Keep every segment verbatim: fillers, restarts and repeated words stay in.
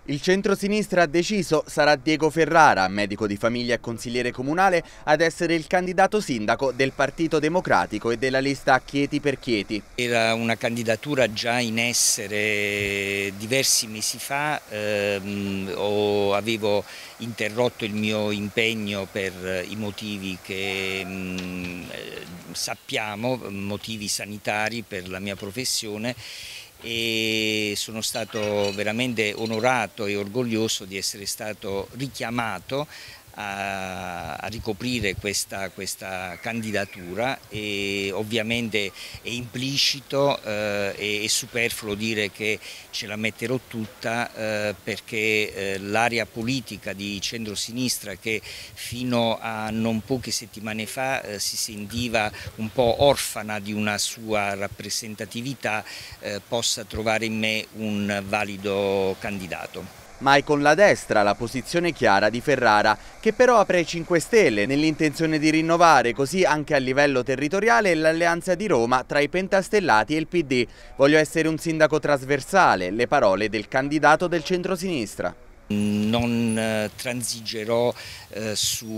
Il centrosinistra ha deciso, sarà Diego Ferrara, medico di famiglia e consigliere comunale, ad essere il candidato sindaco del Partito Democratico e della lista Chieti per Chieti. Era una candidatura già in essere diversi mesi fa, ehm, o avevo interrotto il mio impegno per i motivi che mh, sappiamo, motivi sanitari per la mia professione, e sono stato veramente onorato e orgoglioso di essere stato richiamato a, a ricoprire questa, questa candidatura, e ovviamente è implicito eh, e è superfluo dire che ce la metterò tutta, eh, perché eh, l'area politica di centrosinistra, che fino a non poche settimane fa eh, si sentiva un po' orfana di una sua rappresentatività, eh, possa trovare in me un valido candidato. Ma è con la destra la posizione chiara di Ferrara, che però apre ai cinque Stelle nell'intenzione di rinnovare così anche a livello territoriale l'alleanza di Roma tra i pentastellati e il P D. Voglio essere un sindaco trasversale, le parole del candidato del centrosinistra. Non eh, transigerò eh,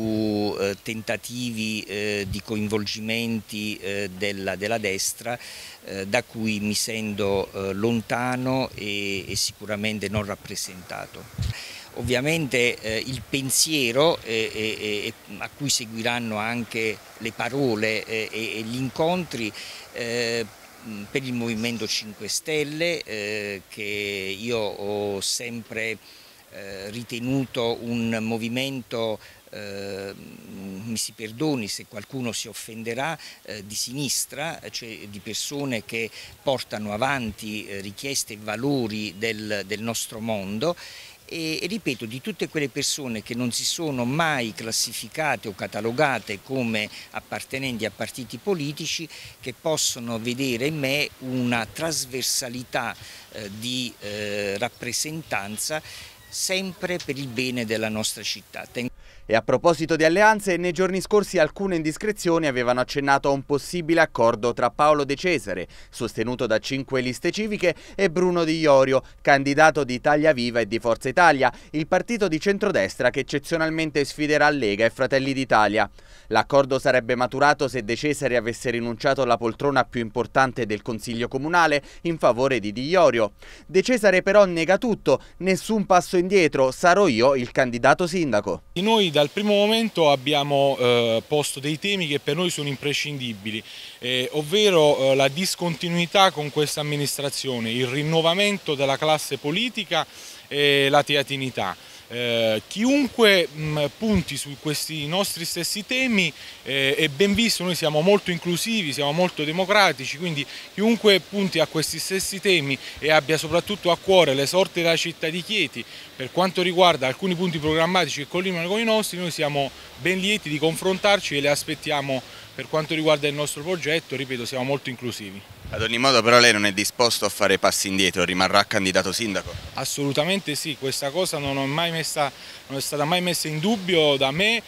su eh, tentativi eh, di coinvolgimenti eh, della, della destra, eh, da cui mi sento eh, lontano e, e sicuramente non rappresentato. Ovviamente eh, il pensiero eh, eh, a cui seguiranno anche le parole eh, e gli incontri eh, per il Movimento cinque Stelle, eh, che io ho sempre Eh, ritenuto un movimento, eh, mi si perdoni se qualcuno si offenderà, eh, di sinistra, cioè di persone che portano avanti eh, richieste e valori del, del nostro mondo. E, e ripeto, di tutte quelle persone che non si sono mai classificate o catalogate come appartenenti a partiti politici, che possono vedere in me una trasversalità eh, di eh, rappresentanza, sempre per il bene della nostra città. E a proposito di alleanze, nei giorni scorsi alcune indiscrezioni avevano accennato a un possibile accordo tra Paolo De Cesare, sostenuto da cinque liste civiche, e Bruno Di Iorio, candidato di Italia Viva e di Forza Italia, il partito di centrodestra che eccezionalmente sfiderà Lega e Fratelli d'Italia. L'accordo sarebbe maturato se De Cesare avesse rinunciato alla poltrona più importante del Consiglio Comunale in favore di Di Iorio. De Cesare però nega tutto, nessun passo indietro, sarò io il candidato sindaco. Noi dal primo momento abbiamo eh, posto dei temi che per noi sono imprescindibili, eh, ovvero eh, la discontinuità con questa amministrazione, il rinnovamento della classe politica e la teatinità. Eh, chiunque mh, punti su questi nostri stessi temi eh, è ben visto. Noi siamo molto inclusivi, siamo molto democratici, quindi chiunque punti a questi stessi temi e abbia soprattutto a cuore le sorti della città di Chieti per quanto riguarda alcuni punti programmatici che collimano con i nostri, noi siamo ben lieti di confrontarci e le aspettiamo per quanto riguarda il nostro progetto. Ripeto, siamo molto inclusivi. Ad ogni modo però lei non è disposto a fare passi indietro, rimarrà candidato sindaco? Assolutamente sì, questa cosa non, ho mai messa, non è stata mai messa in dubbio da me,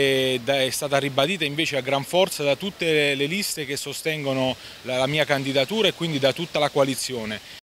e è stata ribadita invece a gran forza da tutte le liste che sostengono la, la mia candidatura e quindi da tutta la coalizione.